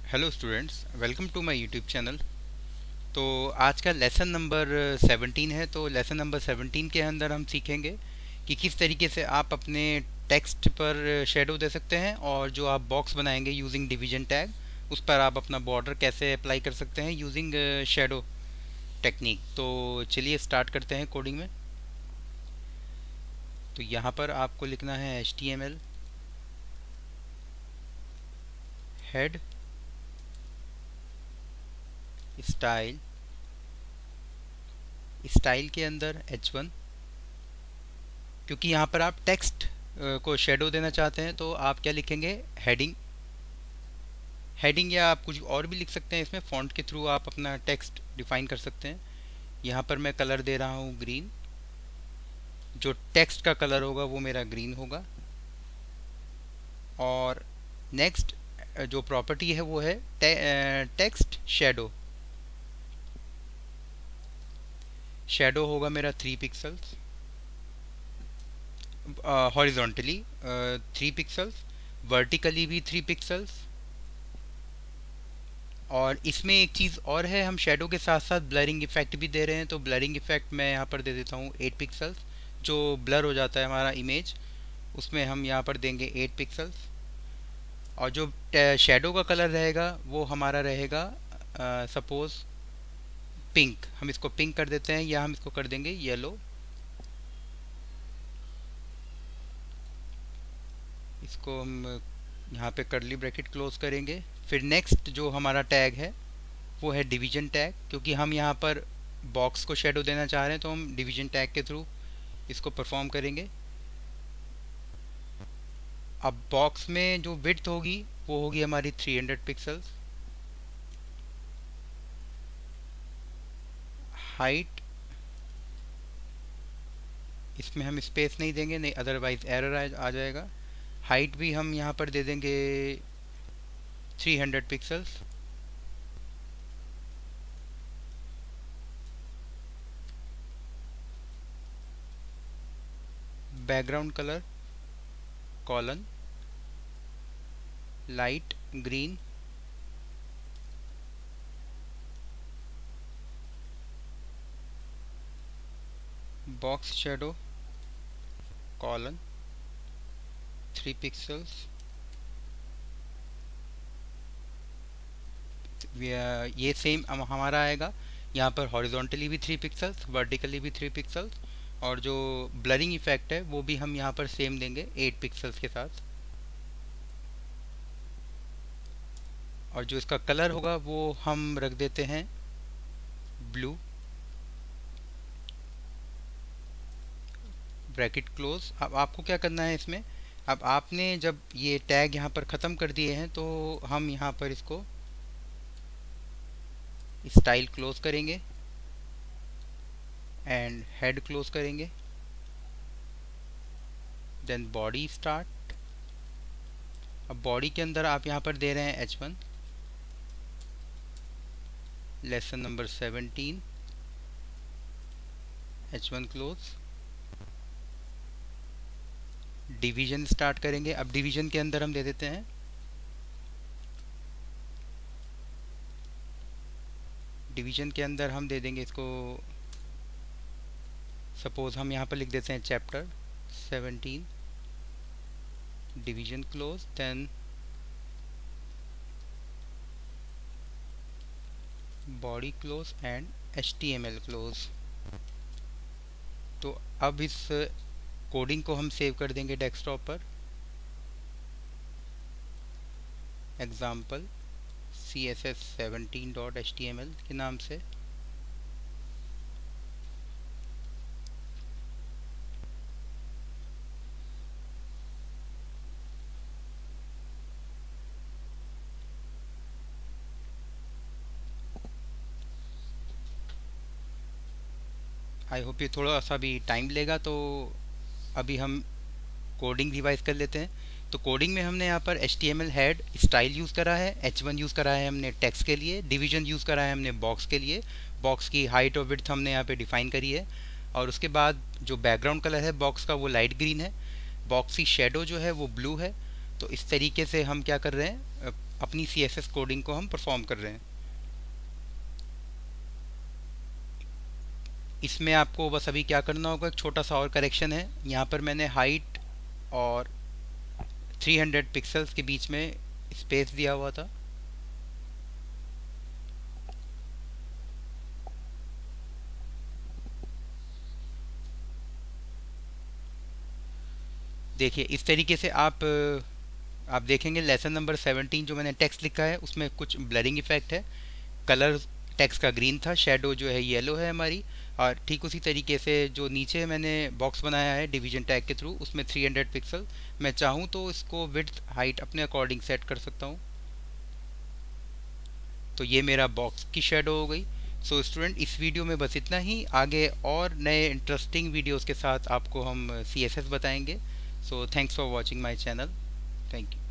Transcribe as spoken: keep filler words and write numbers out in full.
Hello students, welcome to my YouTube channel. तो आज का लेसन नंबर सेवनटीन है। तो लेसन नंबर सेवनटीन के अंदर हम सीखेंगे कि किस तरीके से आप अपने टेक्स्ट पर शेडो दे सकते हैं और जो आप बॉक्स बनाएंगे यूजिंग डिवीजन टैग, उस पर आप अपना बॉर्डर कैसे अप्लाई कर सकते हैं यूजिंग शेडो टेक्निक। तो चलिए स्टार्ट करते हैं कोडिंग में। तो यहाँ पर आपको लिखना है H T M L head style. Style के अंदर एच वन, क्योंकि यहाँ पर आप टेक्स्ट को शेडो देना चाहते हैं तो आप क्या लिखेंगे, हेडिंग। हेडिंग या आप कुछ और भी लिख सकते हैं, इसमें फॉन्ट के थ्रू आप अपना टेक्स्ट डिफाइन कर सकते हैं। यहाँ पर मैं कलर दे रहा हूँ ग्रीन। जो टेक्स्ट का कलर होगा वो मेरा ग्रीन होगा। और नेक्स्ट जो प्रॉपर्टी है वो है टे, टेक्स्ट शेडो। शेडो होगा मेरा three pixels horizontally, three pixels vertically भी थ्री पिक्सल्स। और इसमें एक चीज़ और है, हम शेडो के साथ साथ ब्लरिंग इफेक्ट भी दे रहे हैं। तो ब्लरिंग इफेक्ट मैं यहाँ पर दे देता हूँ एट पिक्सल्स। जो ब्लर हो जाता है हमारा इमेज, उसमें हम यहाँ पर देंगे एट पिक्सल्स। और जो शेडो का कलर रहेगा वो हमारा रहेगा सपोज पिंक। हम इसको पिंक कर देते हैं या हम इसको कर देंगे येलो। इसको हम यहाँ पे कर्ली ब्रैकेट क्लोज करेंगे। फिर नेक्स्ट जो हमारा टैग है वो है डिवीजन टैग, क्योंकि हम यहाँ पर बॉक्स को शेडो देना चाह रहे हैं तो हम डिवीजन टैग के थ्रू इसको परफॉर्म करेंगे। अब बॉक्स में जो विड्थ होगी वो होगी हमारी थ्री हंड्रेड पिक्सल्स। हाइट, इसमें हम स्पेस नहीं देंगे, नहीं अदरवाइज एरर आ जाएगा। हाइट भी हम यहाँ पर दे देंगे three hundred pixels. Background colour colon light green. Box shadow colon three pixels. ये सेम हमारा आएगा यहाँ पर हॉरिजॉन्टली भी थ्री पिक्सल्स, वर्टिकली भी थ्री पिक्सल्स। और जो ब्लरिंग इफेक्ट है वो भी हम यहाँ पर सेम देंगे एट पिक्सल्स के साथ। और जो इसका कलर होगा वो हम रख देते हैं ब्लू। Bracket close. अब आपको क्या करना है इसमें, अब आपने जब ये टैग यहाँ पर ख़त्म कर दिए हैं तो हम यहाँ पर इसको स्टाइल क्लोज करेंगे एंड हेड क्लोज करेंगे। Then body start. अब बॉडी के अंदर आप यहाँ पर दे रहे हैं H one. Lesson number seventeen H one close. Division start करेंगे। अब डिवीजन के अंदर हम दे देते हैं डिवीजन के अंदर हम दे देंगे इसको, सपोज हम यहाँ पर लिख देते हैं chapter seventeen. Division close, then body close and H T M L close. तो अब इस कोडिंग को हम सेव कर देंगे डेस्कटॉप पर। Example C S S seventeen dot H T M L के नाम से। आई होप ये थोड़ा सा भी टाइम लेगा, तो अभी हम कोडिंग रिवाइज कर लेते हैं। तो कोडिंग में हमने यहाँ पर H T M L head style use करा है, एच वन यूज़ करा है हमने टेक्स्ट के लिए, डिवीजन यूज़ करा है हमने बॉक्स के लिए। बॉक्स की हाइट और विड्थ हमने यहाँ पे डिफाइन करी है। और उसके बाद जो बैकग्राउंड कलर है बॉक्स का वो लाइट ग्रीन है। बॉक्स की शेडो जो है वो ब्लू है। तो इस तरीके से हम क्या कर रहे हैं, अपनी सी एस एस कोडिंग को हम परफॉर्म कर रहे हैं। इसमें आपको बस अभी क्या करना होगा, एक छोटा सा और करेक्शन है। यहाँ पर मैंने हाइट और थ्री हंड्रेड पिक्सल्स के बीच में स्पेस दिया हुआ था। देखिए इस तरीके से आप आप देखेंगे लेसन नंबर सेवनटीन जो मैंने टेक्स्ट लिखा है उसमें कुछ ब्लरिंग इफेक्ट है। कलर टेक्स्ट का ग्रीन था, शेडो जो है येलो है हमारी। और ठीक उसी तरीके से जो नीचे मैंने बॉक्स बनाया है डिवीजन टैग के थ्रू, उसमें थ्री हंड्रेड पिक्सल, मैं चाहूँ तो इसको विड्थ हाइट अपने अकॉर्डिंग सेट कर सकता हूँ। तो ये मेरा बॉक्स की शेडो हो गई। सो स्टूडेंट, इस वीडियो में बस इतना ही। आगे और नए इंटरेस्टिंग वीडियोस के साथ आपको हम सी एस एस बताएंगे। So thanks for watching my channel. Thank you.